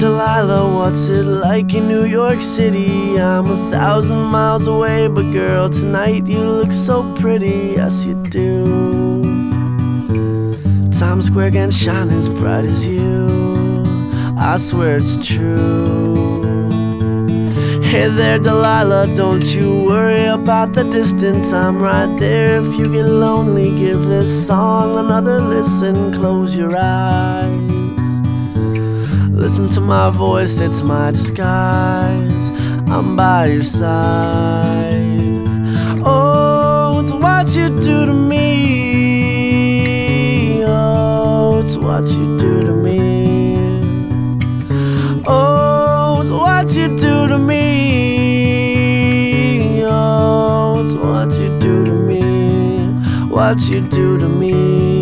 Delilah, what's it like in New York City? I'm 1,000 miles away, but girl, tonight you look so pretty, yes you do. Times Square can't shine as bright as you, I swear it's true. Hey there, Delilah, don't you worry about the distance, I'm right there. If you get lonely, give this song another listen. Close your eyes, listen to my voice, it's my disguise. I'm by your side. Oh, it's what you do to me. Oh, it's what you do to me. Oh, it's what you do to me. Oh, it's what you do to me. What you do to me.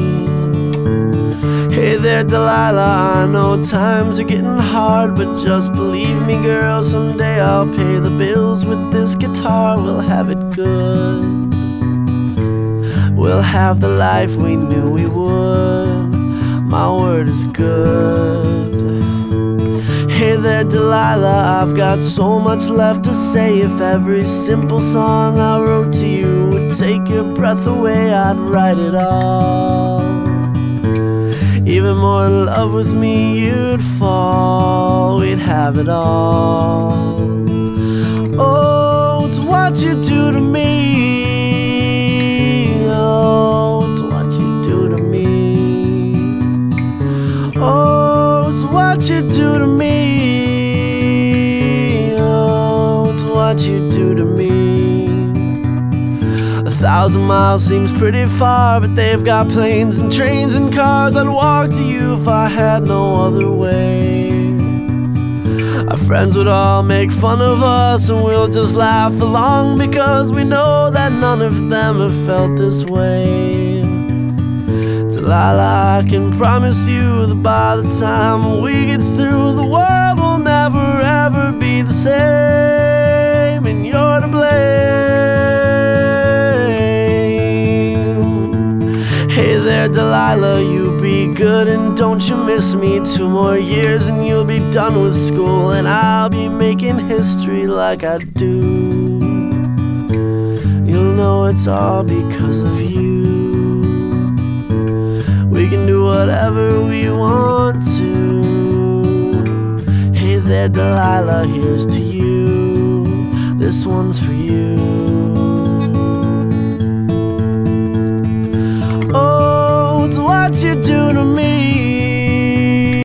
Hey there, Delilah, I know times are getting hard, but just believe me, girl, someday I'll pay the bills with this guitar. We'll have it good, we'll have the life we knew we would. My word is good. Hey there, Delilah, I've got so much left to say. If every simple song I wrote to you would take your breath away, I'd write it all. Even more in love with me you'd fall, we'd have it all. Oh, it's what you do to me. Oh, it's what you do to me. Oh, it's what you do to me. Oh, it's what you do to me. 1,000 miles seems pretty far, but they've got planes and trains and cars. I'd walk to you if I had no other way. Our friends would all make fun of us, and we'll just laugh along, because we know that none of them have felt this way. Delilah, I can promise you that by the time we get through, the world will never ever be the same, and you're to blame. Hey there, Delilah, you be good and don't you miss me. 2 more years and you'll be done with school, and I'll be making history like I do. You'll know it's all because of you. We can do whatever we want to. Hey there, Delilah, here's to you. This one's for you. What you do to me.